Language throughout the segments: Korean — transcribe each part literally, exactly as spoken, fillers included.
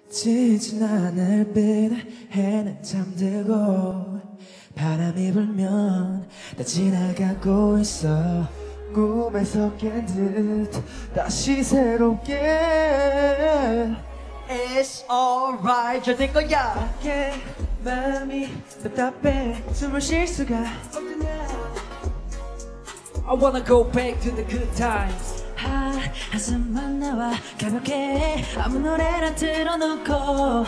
지친 하늘빛 해는 잠들고 바람이 불면 다 지나가고 있어. 꿈에서 깬 듯 다시 새롭게 It's alright 잘 될 거야. 밖에 마음이 답답해 숨을 쉴 수가 없네. I wanna go back to the good times. 하, 한숨만 나와 가볍게 아무 노래나 틀어놓고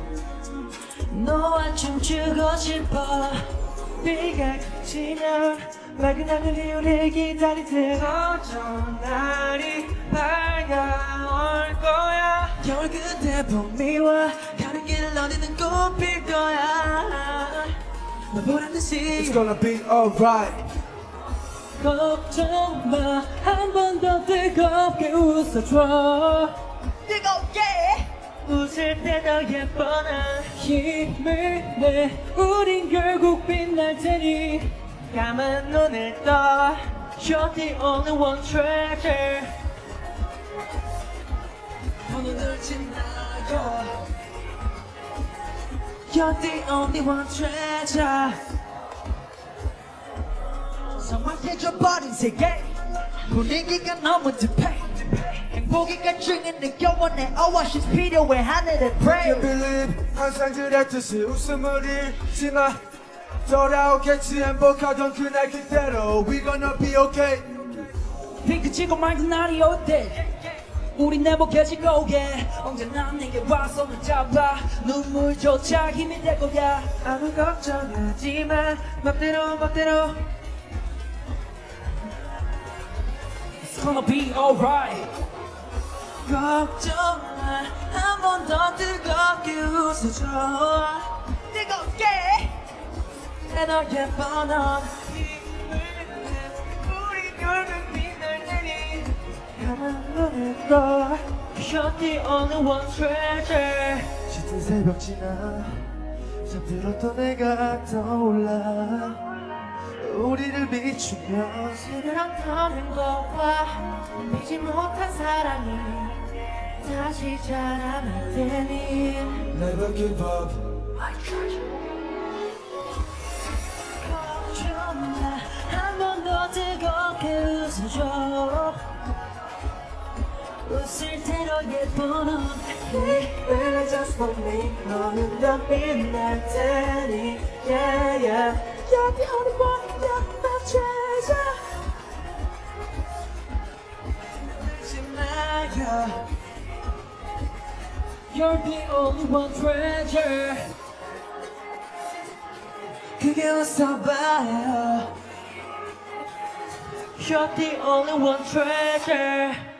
너와 춤추고 싶어. 비가 그치면 맑은 하늘이 우릴 기다리듯 어떤 날이 밝아올 거야. 겨울 끝에 봄이 와 가는 길 어디든 꽃 필 거야. 너 보란 듯이 It's gonna be alright. 걱정 마, 한 번 더 뜨겁게 웃어줘. 뜨겁게 웃을 때 더 예뻐 난 힘을 내. 우린 결국 빛날 테니 까만 눈을 떠. You're the only one treasure. 어느 날 지나요. You're the only one treasure. 성황해져버린 세계 분위기가 너무 딥해. 행복이 가증인 내 영혼의 oasis 필요해 하늘에 pray. You believe 항상 그랬듯이 웃음을 잃지마. 돌아오겠지 행복하던 그날 그대로. We gonna be okay. 핑크 치고 맑은 날이 올 때 우린 행복해질 거게. 언제나 내게 와 손을 잡아 눈물조차 힘이 될 거야. 아무 걱정하지 마 맘대로 맘대로. It's gonna be alright. 걱정 마 한 번 더 뜨겁게 웃어줘. 뜨겁게 너 예뻐 넌 힘을 내. 우리 결국 빛날 테니 까만 눈을 떠. You're the only one treasure. 짙은 새벽 지나 잠들었던 내가 떠올라. 우리를 비추며 새벽 터는 것과 믿지 못한 사랑이 다시 자라날 테니 Never give up. 한 번 더 뜨겁게 웃어줘. 웃을 때로 예뻐 넌 Baby just for me. 너는 더 빛날 테니 Yeah yeah. You're the only one, you're my treasure. You're the only one treasure. 그게 웃어봐요. You're the only one treasure.